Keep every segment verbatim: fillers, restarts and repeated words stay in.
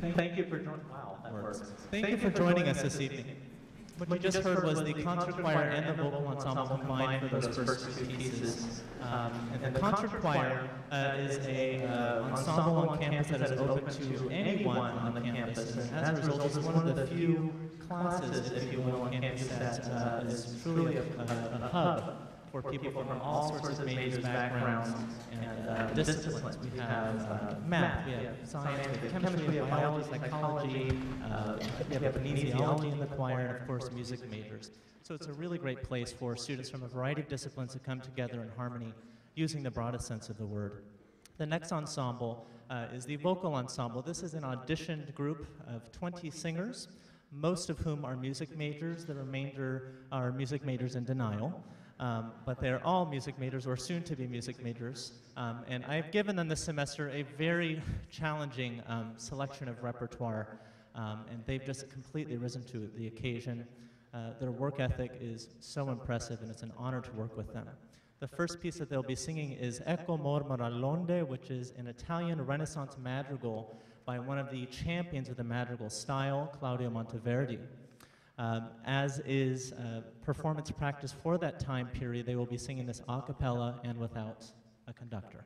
Thank you for joining. Wow, that works. Thank, Thank you for joining us this evening. What, what you just heard was the concert choir and the vocal ensemble combined for those first two pieces. Um, and, and the concert choir uh, is a uh, ensemble on campus that is open to anyone on the campus. And as a result, it's one of the few classes, if you will, on campus that uh, is truly a, a, a hub for people from all sorts of majors, backgrounds, and uh, disciplines. We have uh, math, we have science, we have chemistry, we have biology, psychology, uh, we have kinesiology in the choir, and of course music majors. So it's a really great place for students from a variety of disciplines to come together in harmony using the broadest sense of the word. The next ensemble uh, is the vocal ensemble. This is an auditioned group of twenty singers, most of whom are music majors. The remainder are music majors in denial. Um, but they're all music majors, or soon-to-be music majors. Um, and I've given them this semester a very challenging um, selection of repertoire, um, and they've just completely risen to the occasion. Uh, their work ethic is so impressive, and it's an honor to work with them. The first piece that they'll be singing is Ecco mormora l'onde, which is an Italian Renaissance madrigal by one of the champions of the madrigal style, Claudio Monteverdi. Um, as is uh, performance practice for that time period, they will be singing this a cappella and without a conductor.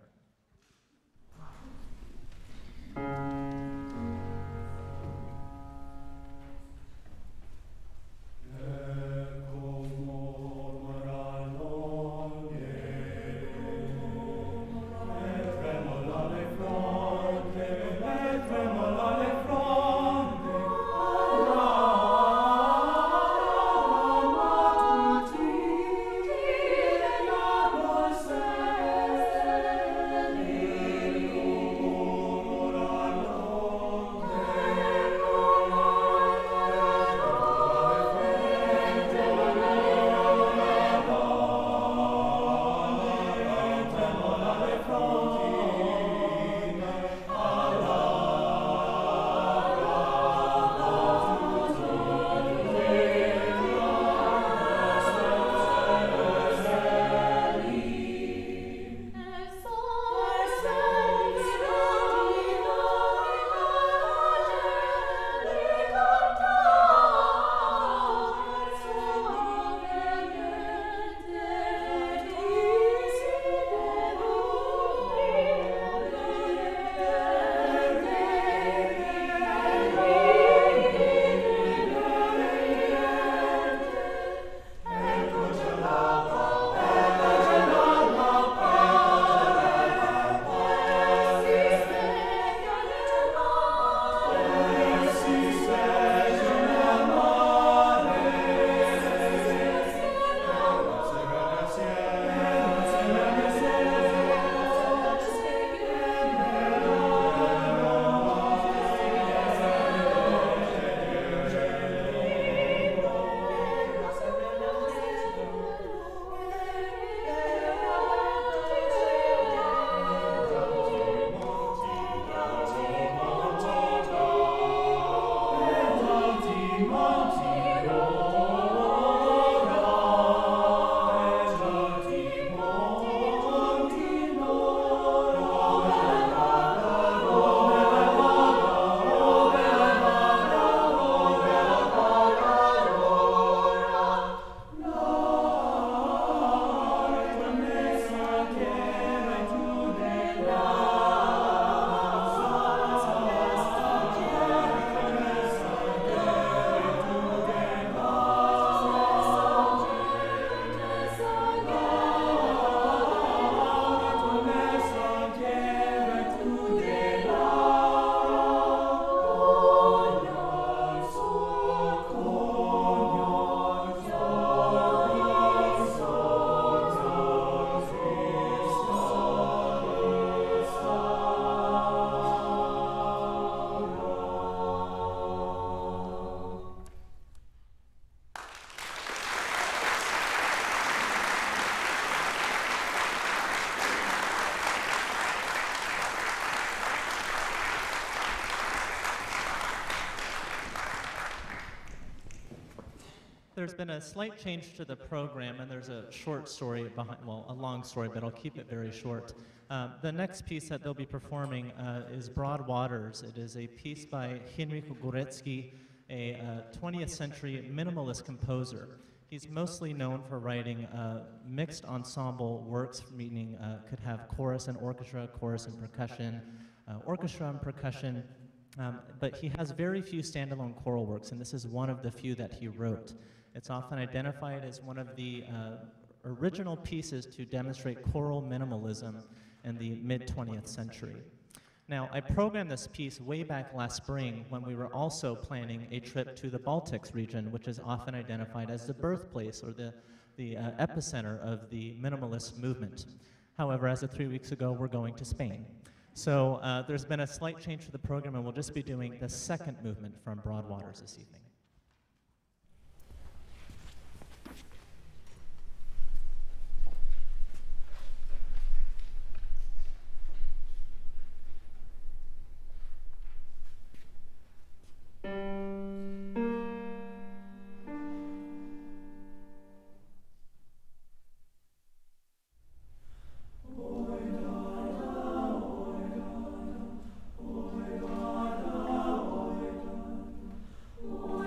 Thank you. there's been a slight change to the program, and there's a short story behind, well, a long story, but I'll keep it very short. Um, the next piece that they'll be performing uh, is Broad Waters. It is a piece by Henryk Gorécki, a uh, twentieth century minimalist composer. He's mostly known for writing uh, mixed ensemble works, meaning uh, could have chorus and orchestra, chorus and percussion, uh, orchestra and percussion, um, but he has very few standalone choral works, and this is one of the few that he wrote. It's often identified as one of the uh, original pieces to demonstrate choral minimalism in the mid twentieth century. Now, I programmed this piece way back last spring when we were also planning a trip to the Baltics region, which is often identified as the birthplace or the, the uh, epicenter of the minimalist movement. However, as of three weeks ago, we're going to Spain. So uh, there's been a slight change to the program, and we'll just be doing the second movement from Broad Waters this evening. Oh,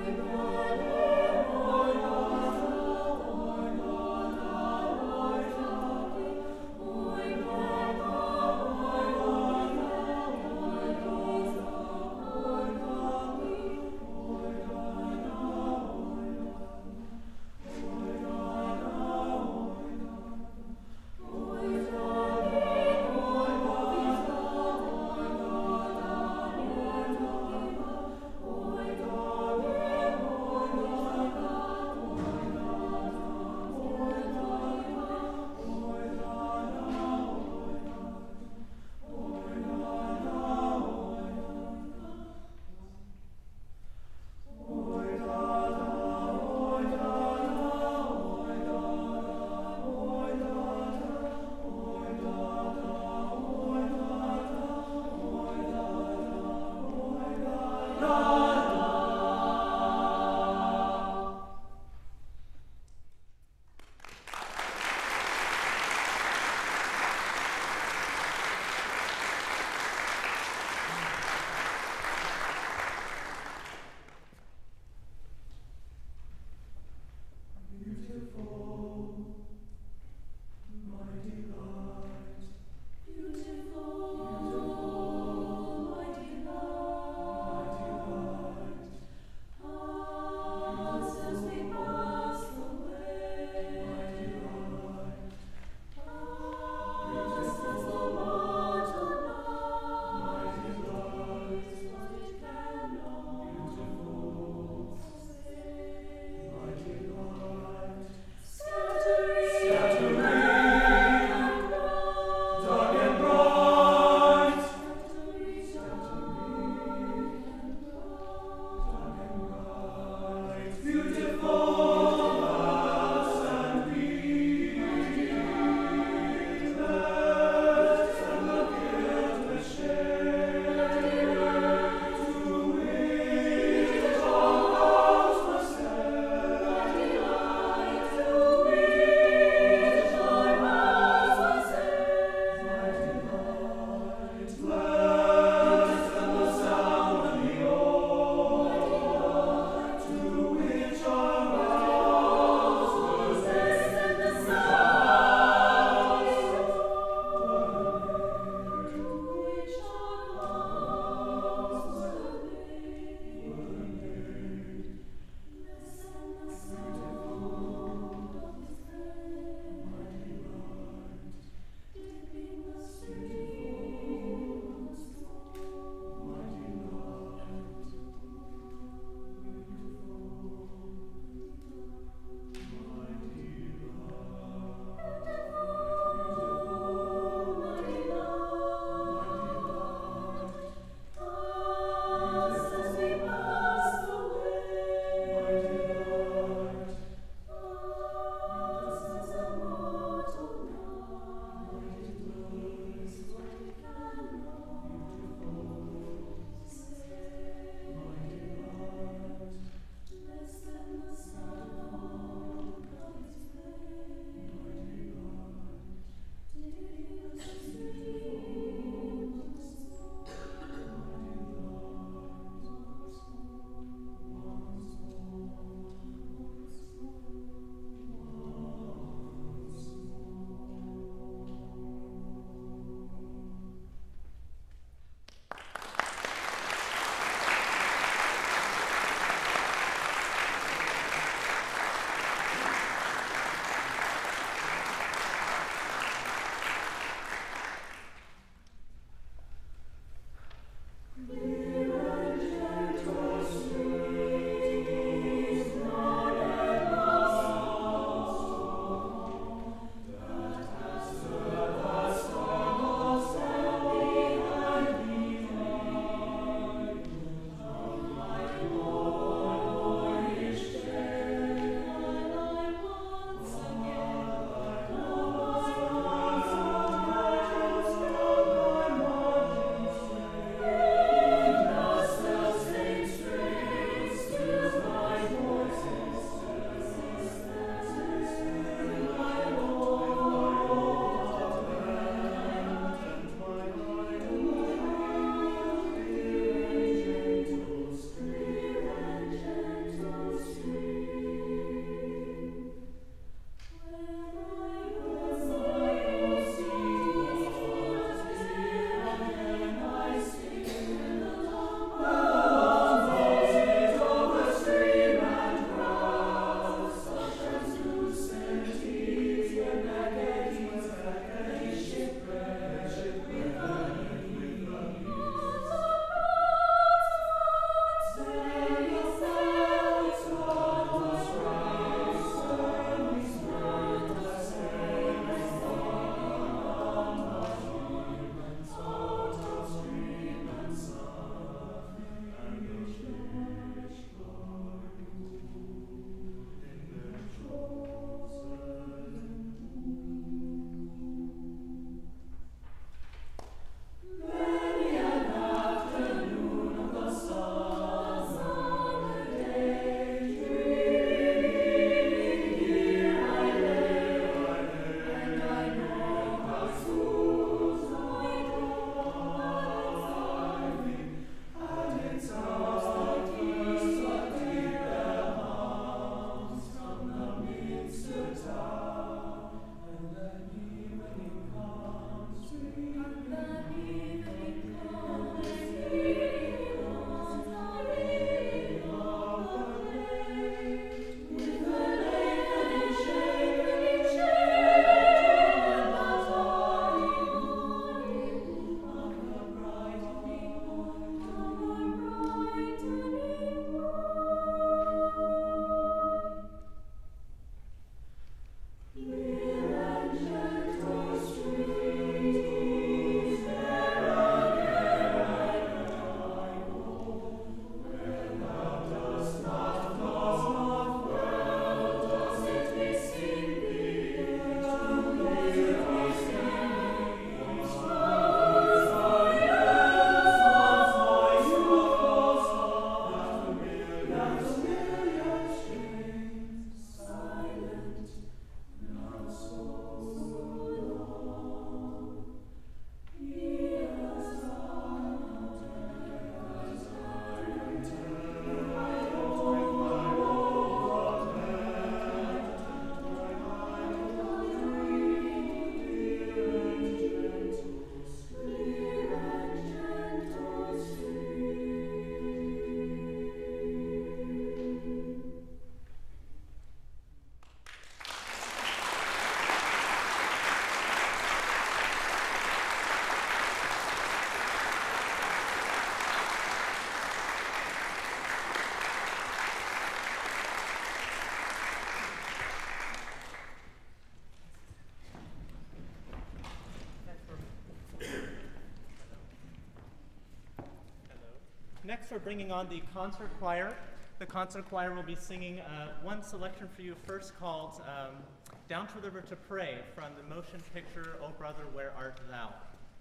next we're bringing on the concert choir. The concert choir will be singing uh, one selection for you first called um, Down to the River to Pray from the motion picture, O Brother, Where Art Thou?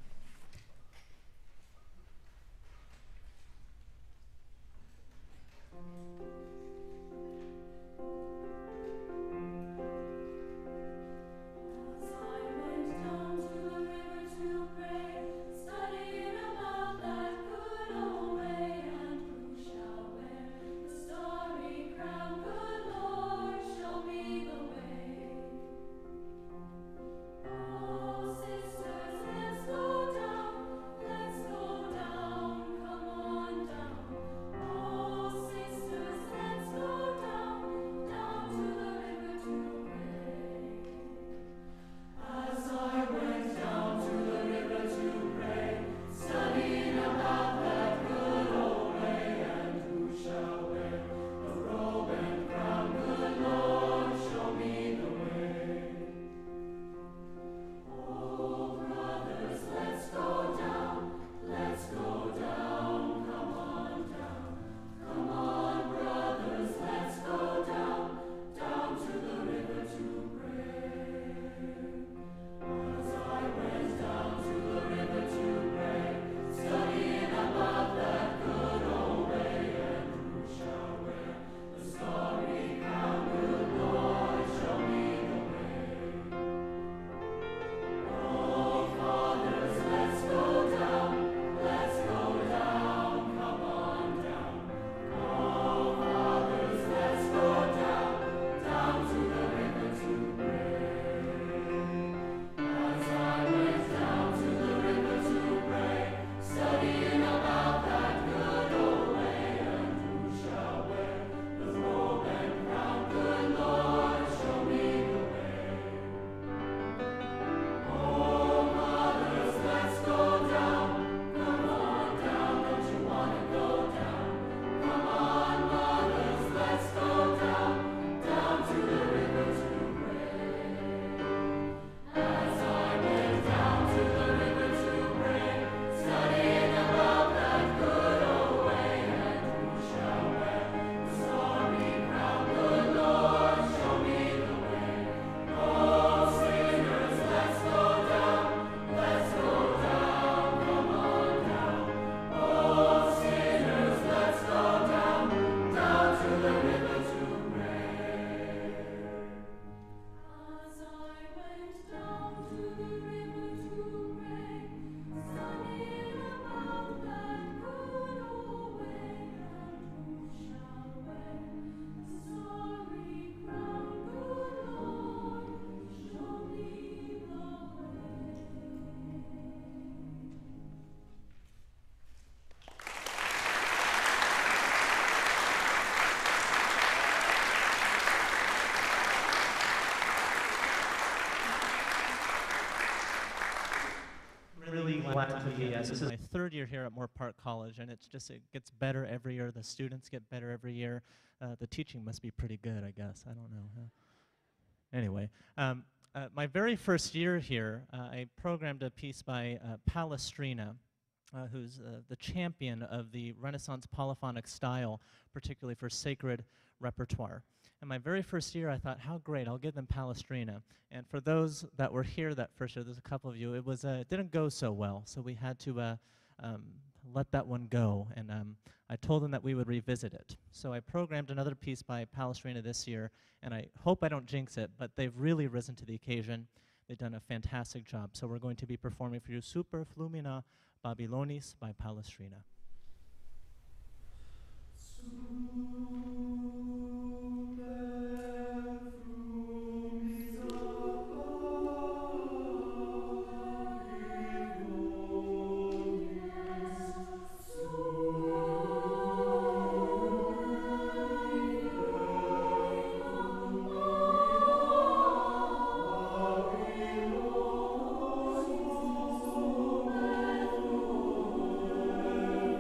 Glad to be, yes, this is my third year here at Moorpark College, and it's just, it gets better every year. The students get better every year. Uh, the teaching must be pretty good, I guess. I don't know. Huh? Anyway, um, uh, my very first year here, uh, I programmed a piece by uh, Palestrina, uh, who's uh, the champion of the Renaissance polyphonic style, particularly for sacred repertoire. And my very first year, I thought, how great, I'll give them Palestrina. And for those that were here that first year, there's a couple of you, it was uh, it didn't go so well, so we had to uh, um, let that one go. And um, I told them that we would revisit it. So I programmed another piece by Palestrina this year, and I hope I don't jinx it, but they've really risen to the occasion. They've done a fantastic job. So we're going to be performing for you Super Flumina Babylonis by Palestrina. Thank you.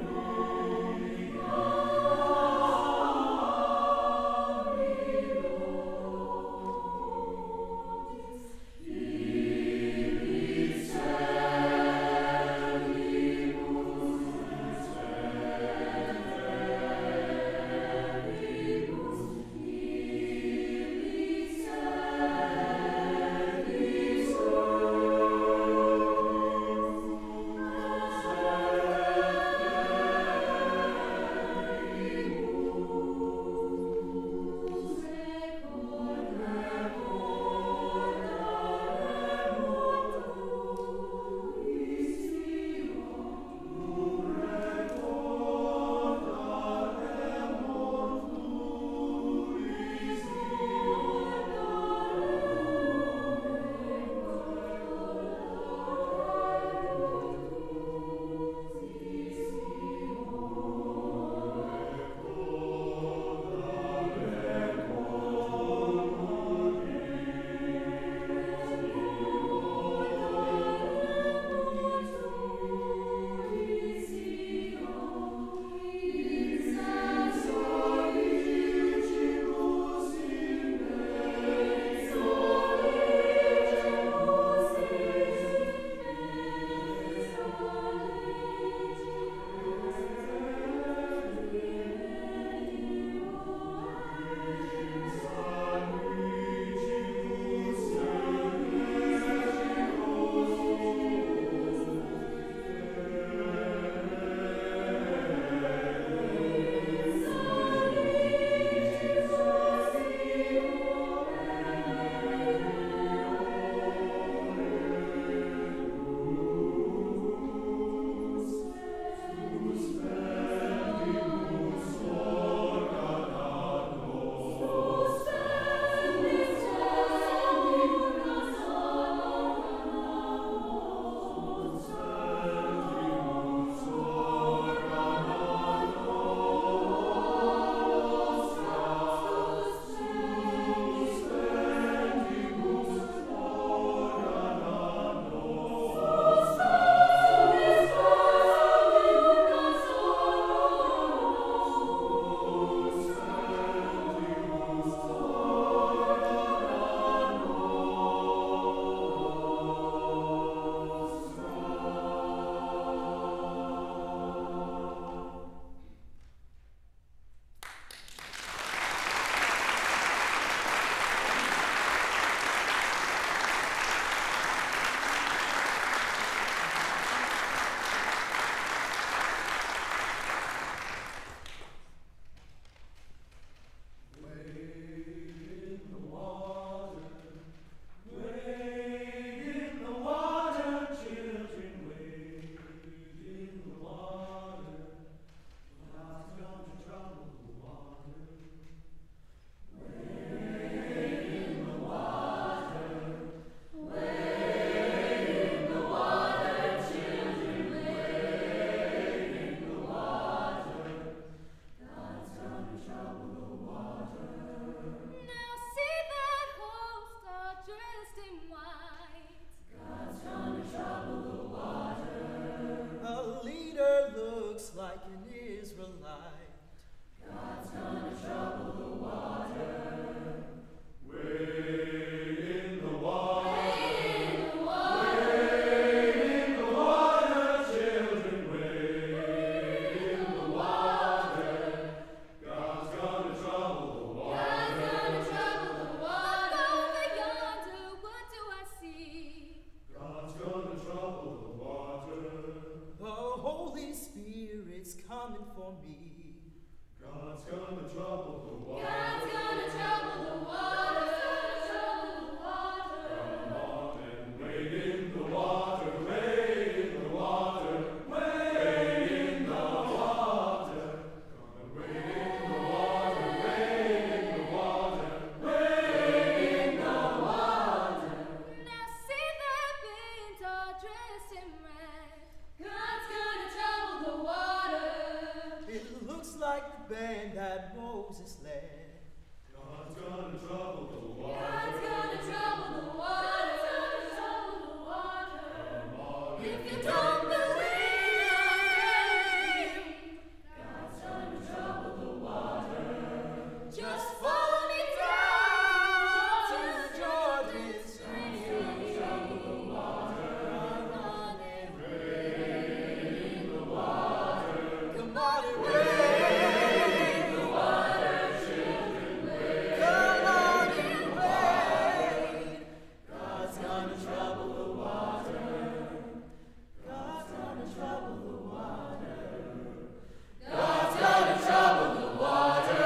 for me. God's gonna trouble the water. God's gonna trouble the water. Trouble the water. Come on and wade in the water, wade in the water, wade in the water. Come and wade in the water, wade in the water, wade in the water. Now see their beings all dressed in red. God's gonna trouble the water. It looks like the band that Moses led. God's gonna trouble the water. God's gonna trouble the water. Trouble the water. Come on If you and don't wade. believe, God's gonna trouble the water. Just follow me down to the Jordan stream. Trouble the water. Come on and Wade in the water. Come on and wade. The water, children, wade. Come on and wade. God's gonna trouble the water. God's gonna trouble the water. God's gonna trouble the water.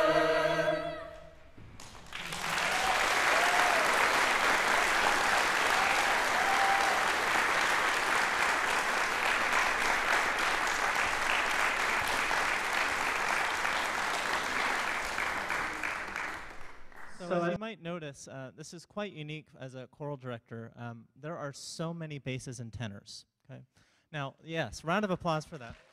So as you might notice, uh, this is quite unique as a choral director. Um, there are so many basses and tenors. Okay, now yes, round of applause for that.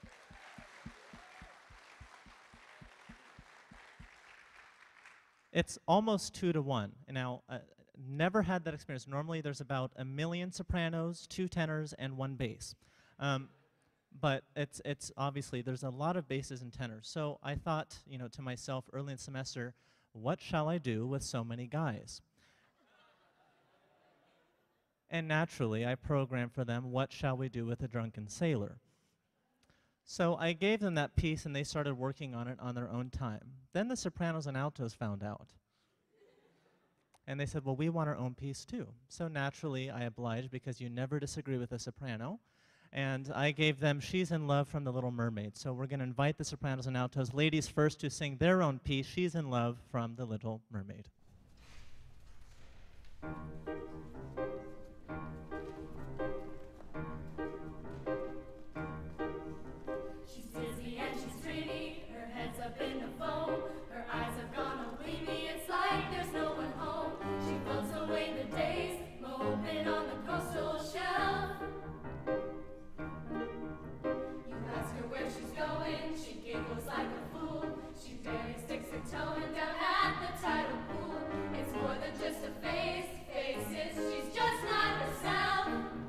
It's almost two to one. Now, uh, never had that experience. Normally, there's about a million sopranos, two tenors, and one bass. Um, but it's it's obviously there's a lot of basses and tenors. So I thought, you know, to myself early in the semester, what shall I do with so many guys? And naturally, I programmed for them, what shall we do with a drunken sailor? So I gave them that piece, and they started working on it on their own time. Then the sopranos and altos found out. And they said, well, we want our own piece too. So naturally, I obliged, because you never disagree with a soprano. And I gave them She's in Love from The Little Mermaid. So we're going to invite the sopranos and altos, ladies first, to sing their own piece, She's in Love from The Little Mermaid. She's dizzy and she's dreamy, her head's up in the foam, her eyes have gone all gleamy, it's like there's no one home. She floats away the days, moping on the coastal shelf. You ask her where she's going, she giggles like a fool. She barely sticks her toe in down at the tidal pool. It's more than just a face, faces, she's just not herself.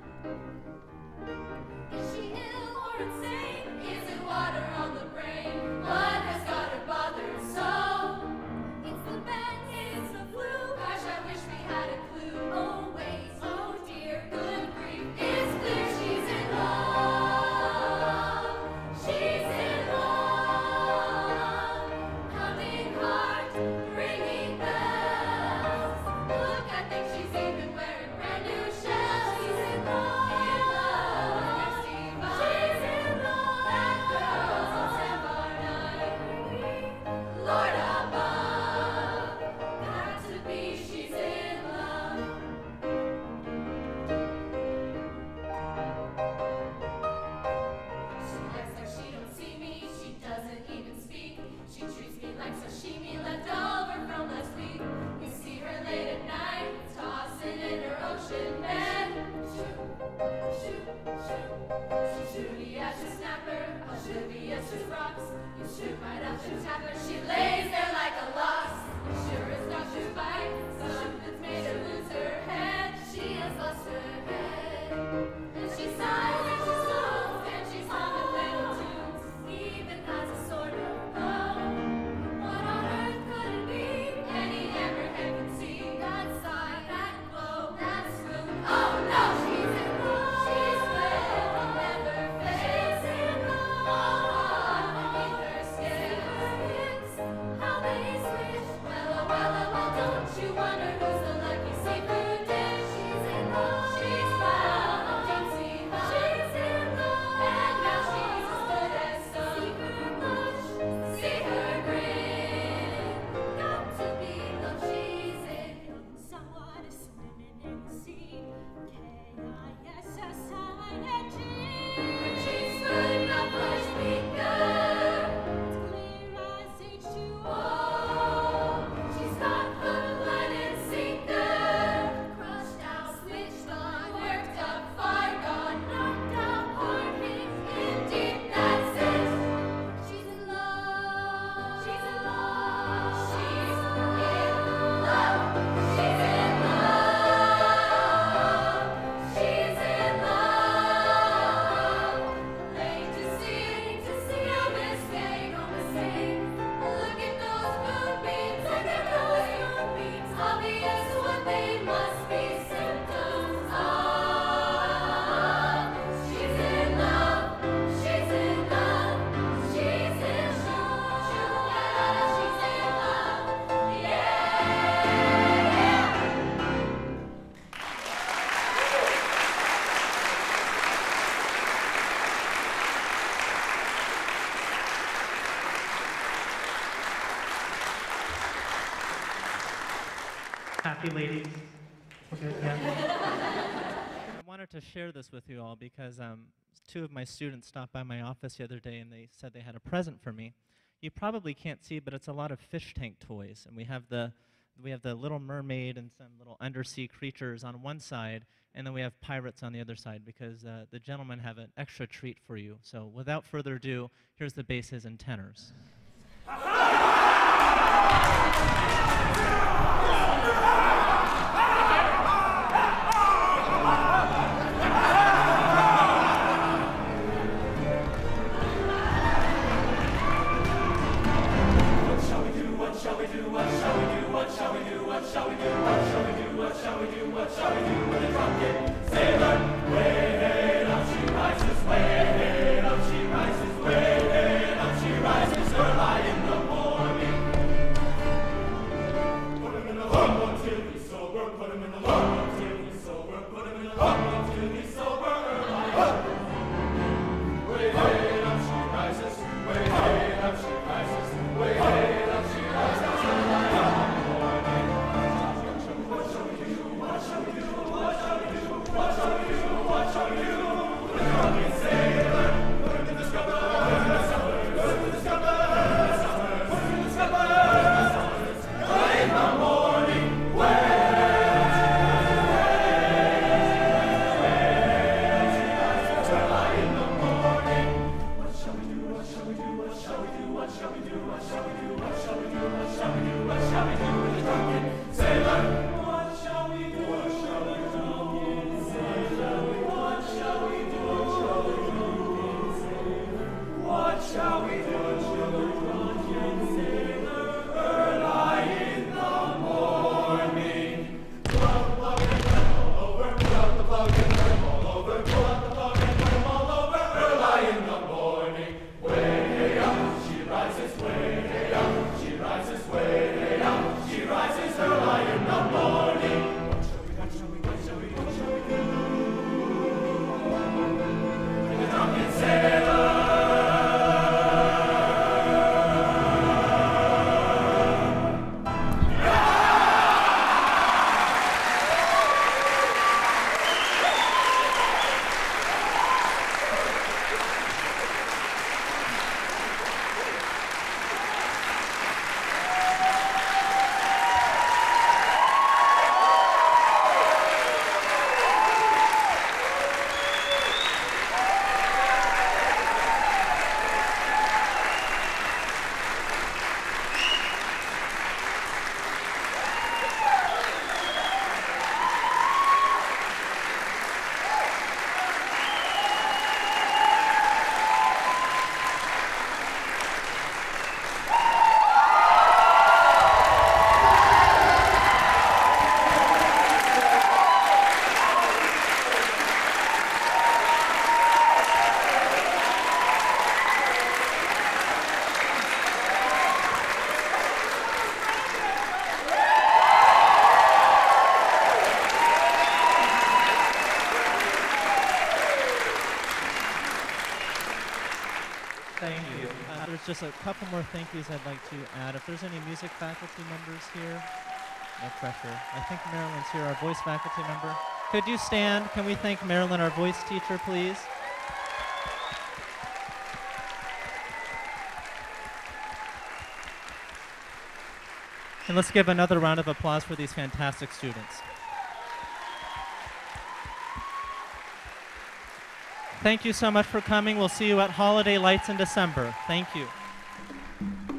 Is she ill or insane? Is it water on the brain? What has got her bothered so? It's the bend, it's the flu. Gosh, I wish we had a clue. Oh wait, oh dear, good grief. It's clear she's in love. She's in love. Pounding heart, ringing bells. Look, I think she's even wearing brand new shells. She's in love. She's in love. That girl's on Samuel Barber. Lord above, got to be. She's in love. She acts like she don't see me. She doesn't even speak. She treats me like sashimi left over from last week. We see her late at night, tossing in her ocean bed. Shoot, shoot, shoot. She's shooty as a snapper, oblivious to rocks. You shoot right up and tap her. She lays there like a lox. Sure as not to bite, something's made her lose her head. She has lost her head. And she sighs and she sobs and she's humming little tunes. Even has a sort of poem. What on earth could it be? Any hammerhead can see that sigh, that glow, that swoon. Oh no, she's in love. She's fled and never fails. She's in love. All beneath her skin. How Happy ladies. Okay, yeah. I wanted to share this with you all because um, two of my students stopped by my office the other day and they said they had a present for me. You probably can't see, but it's a lot of fish tank toys, and we have the we have the Little Mermaid and some little undersea creatures on one side, and then we have pirates on the other side because uh, the gentlemen have an extra treat for you. So without further ado, here's the basses and tenors. Just a couple more thank yous I'd like to add. If there's any music faculty members here, no pressure. I think Marilyn's here, our voice faculty member. Could you stand? Can we thank Marilyn, our voice teacher, please? And let's give another round of applause for these fantastic students. Thank you so much for coming. We'll see you at Holiday Lights in December. Thank you.